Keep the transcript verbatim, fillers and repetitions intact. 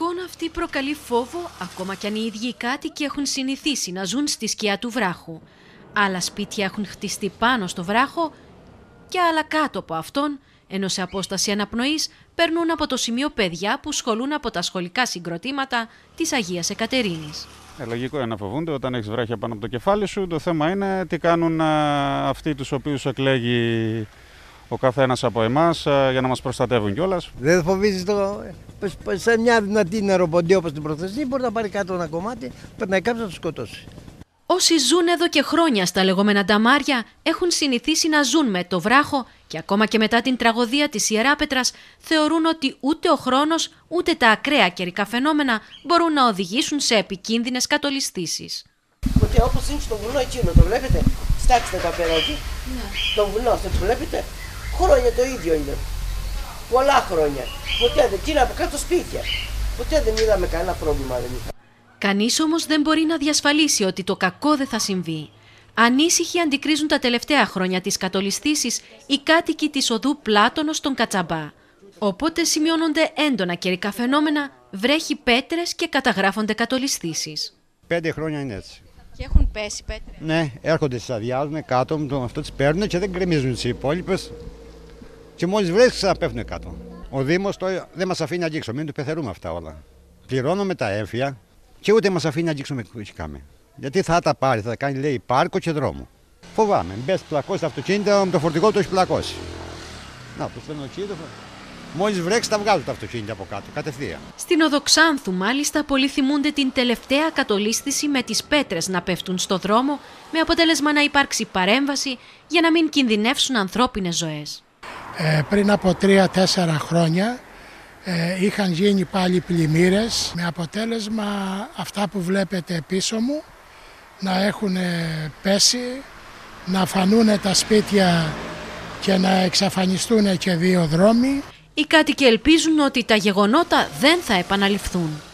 εικόνα αυτή προκαλεί φόβο, ακόμα κι αν οι ίδιοι οι κάτοικοι έχουν συνηθίσει να ζουν στη σκιά του βράχου. Άλλα σπίτια έχουν χτιστεί πάνω στο βράχο και άλλα κάτω από αυτόν, ενώ σε απόσταση αναπνοής περνούν από το σημείο παιδιά που σχολούν από τα σχολικά συγκροτήματα της Αγίας Εκατερίνης. Ε, λογικό είναι να φοβούνται όταν έχεις βράχια πάνω από το κεφάλι σου. Το θέμα είναι τι κάνουν α, αυτοί τους οποίους εκλέγει ο καθένας από εμάς α, για να μας προστατεύουν κιόλας. Δεν φοβίζεις το. Σε μια δυνατή νεροποντή όπως την προθεσμή μπορεί να πάρει κάτω ένα κομμάτι, περνάει κάποιος να το σκοτώσει. Όσοι ζουν εδώ και χρόνια στα λεγόμενα νταμάρια έχουν συνηθίσει να ζουν με το βράχο και ακόμα και μετά την τραγωδία της Ιεράπετρας θεωρούν ότι ούτε ο χρόνος ούτε τα ακραία καιρικά φαινόμενα μπορούν να οδηγήσουν σε επικίνδυνες κατολισθήσεις. Ότι όπως είναι στο βουνό εκείνο, το βλέπετε, στάξτε τα πέρα εκεί, ναι. Το βουνό, αυτό το βλέπετε, χρόνια το ίδιο είναι. Πολλά χρόνια. Ποτέ δεν κύρα από κάτω σπίτια. Ποτέ δεν είδαμε κανένα πρόβλημα. Δεν είχα. Κανείς όμως δεν μπορεί να διασφαλίσει ότι το κακό δεν θα συμβεί. Ανήσυχοι αντικρίζουν τα τελευταία χρόνια της κατολισθήσης οι κάτοικοι της οδού Πλάτωνος στον Κατσαμπά. Οπότε σημειώνονται έντονα καιρικά φαινόμενα, βρέχει πέτρες και καταγράφονται κατολισθήσεις. Πέντε χρόνια είναι έτσι. Και έχουν πέσει πέτρες. Ναι, έρχονται, τις αδειάζουν κάτω, αυτό τις παίρνουν και δεν γκρεμίζουν τις υπόλοιπες. Και μόλις βρέξει ξαναπέφτουν κάτω. Ο Δήμος το, δεν μας αφήνει να αγγίξουμε, μην του πεθερούμε αυτά όλα. Πληρώνουμε τα έμφυα και ούτε μας αφήνει να αγγίξουμε κάμερα. Γιατί θα τα πάρει, θα κάνει λέει πάρκο και δρόμο. Φοβάμαι, μπες πλακώσει το αυτοκίνητο, με το φορτηγό το έχει πλακώσει. Να, το στενοκίνητο. Μόλις βρέξει, τα βγάζουν τα αυτοκίνητα από κάτω, κατευθείαν. Στην οδό Ξάνθου, μάλιστα, πολλοί θυμούνται την τελευταία κατολίσθηση με τις πέτρες να πέφτουν στο δρόμο, με αποτέλεσμα να υπάρξει παρέμβαση για να μην κινδυνεύσουν ανθρώπινες ζωές. Ε, πριν από τρία-τέσσερα χρόνια ε, είχαν γίνει πάλι πλημμύρες, με αποτέλεσμα αυτά που βλέπετε πίσω μου να έχουν πέσει, να φανούν τα σπίτια και να εξαφανιστούν και δύο δρόμοι. Οι κάτοικοι ελπίζουν ότι τα γεγονότα δεν θα επαναληφθούν.